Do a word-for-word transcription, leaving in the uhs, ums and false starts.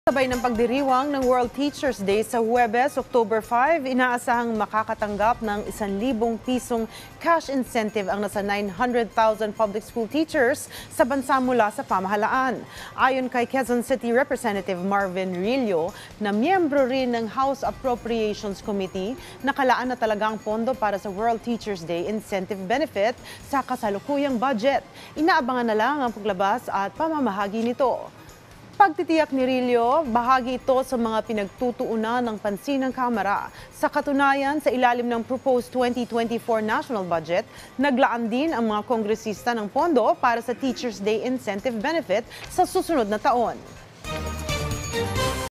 Sabay ng pagdiriwang ng World Teachers Day sa Huwebes, October five, inaasahang makakatanggap ng isang libong pisong cash incentive ang nasa nine hundred thousand public school teachers sa bansa mula sa pamahalaan. Ayon kay Quezon City Representative Marvin Rillo, na miyembro rin ng House Appropriations Committee, nakalaan na talagang pondo para sa World Teachers Day incentive benefit sa kasalukuyang budget. Inaabangan na lang ang paglabas at pamamahagi nito. Pagtitiyak ni Rillo, bahagi ito sa mga pinagtutuunan ng pansin ng Kamara. Sa katunayan, sa ilalim ng proposed twenty twenty-four national budget, naglaan din ang mga kongresista ng pondo para sa Teachers Day incentive benefit sa susunod na taon.